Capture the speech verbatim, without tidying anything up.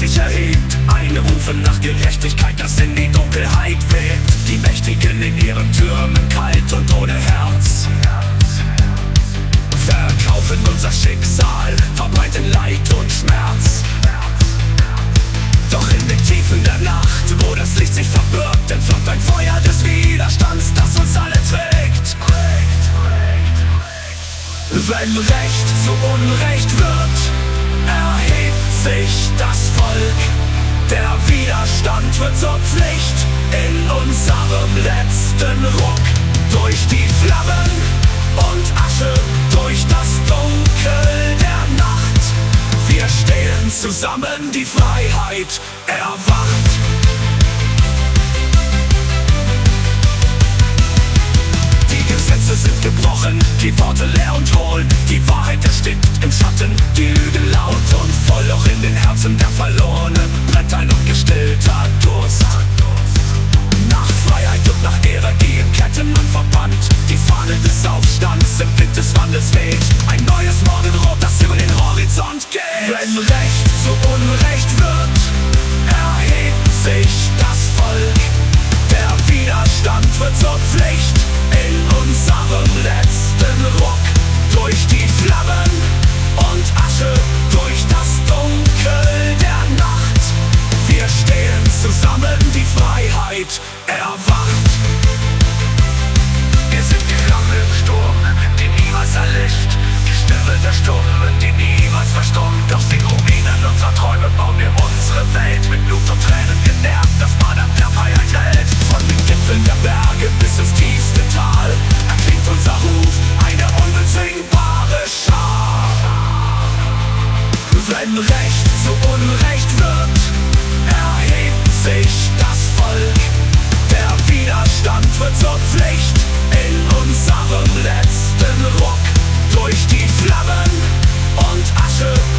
sich erhebt. Ein Rufen nach Gerechtigkeit, das in die Dunkelheit weht. Die Mächtigen in ihren Türmen, kalt und ohne Herz, verkaufen unser Schicksal, verbreiten Leid und Schmerz. Doch in den Tiefen der Nacht, wo das Licht sich verbirgt, entflammt ein Feuer des Widerstands, das uns alle trägt. Wenn Recht zu Unrecht wird, erhebt sich das Volk. Der Widerstand wird zur Pflicht in unserem letzten Ruck. Durch die Flammen und Asche, durch das Dunkel der Nacht. Wir stehen zusammen, die Freiheit erwacht. Die Gesetze sind gebrochen, die Worte leer und hohl. Die Wahrheit erstickt im Schatten, die Lügen laut und voll. Auch in den Herzen der Verlorenen brennt ein ungestillter Durst nach Freiheit und nach Ehre, die in Ketten man verbannt. Die Fahne des Aufstands im Wind des Wandels weht. Ein neues Morgenrot, das über den Horizont geht. Wenn Recht zu Unrecht wird, erhebt sich das Volk. Der Widerstand wird zur Pflicht in unserem letzten Ruck. Durch die Flammen und Asche, durch das Dunkel der Nacht. Wir stehen zusammen, die Freiheit erwacht. Wir sind die Flamme im Sturm, die niemals erlischt. Die Stimme der Sturmen, die niemals verstummt. Aus den Ruinen unserer Träume bauen wir unsere Welt. Mit Blut und Tränen genährt, das Banner der Freiheit hält. Von den Gipfeln der Berge bis ins tiefste Tal erklingt unser Ruf, eine unbezwingbare Schar. Wenn Recht zu Unrecht wird, erhebt sich das Volk. Der Widerstand wird zur Pflicht in unserem letzten Ruck. Durch die Flammen und Asche,